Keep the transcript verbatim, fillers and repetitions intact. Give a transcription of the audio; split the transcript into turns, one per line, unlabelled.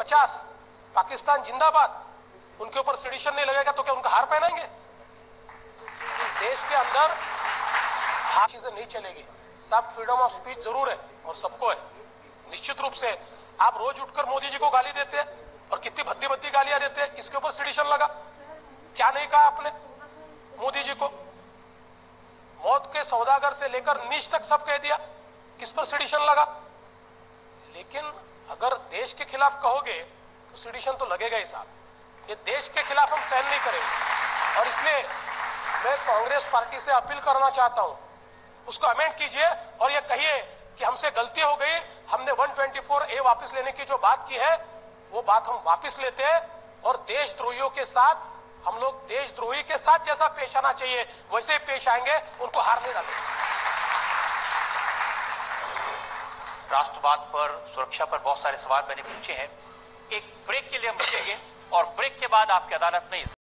पचास, पाकिस्तान जिंदाबाद, उनके ऊपर सेडिशन नहीं लगेगा तो क्या उनका हार पहनाएंगे? इस देश के अंदर हार चीजें नहीं चलेगी साहब। फ्रीडम ऑफ स्पीच जरूर है और सबको है, निश्चित रूप से। आप रोज उठकर मोदी जी को गाली देते हैं और कितनी भद्दी भद्दी गालियां देते हैं, इसके ऊपर सेडिशन लगा। क्या नहीं कहा आपने मोदी जी को? मौत के सौदागर से लेकर नीच तक सब कह दिया, किस पर सेडिशन लगा? लेकिन अगर देश के खिलाफ कहोगे तो सेडिशन तो लगेगा ही साहब। ये देश के खिलाफ हम सहन नहीं करेंगे और इसलिए मैं कांग्रेस पार्टी से अपील करना चाहता हूं, उसको अमेंड कीजिए और ये कहिए कि हमसे गलती हो गई, हमने एक सौ चौबीस ए वापस लेने की जो बात की है वो बात हम वापस लेते हैं और देशद्रोहियों के साथ हम लोग देशद्रोही के साथ जैसा पेश आना चाहिए वैसे ही पेश आएंगे, उनको हार नहीं डालेंगे।
राष्ट्रवाद पर, सुरक्षा पर बहुत सारे सवाल मैंने पूछे हैं। एक ब्रेक के लिए हम रुकेंगे और ब्रेक के बाद आपकी अदालत में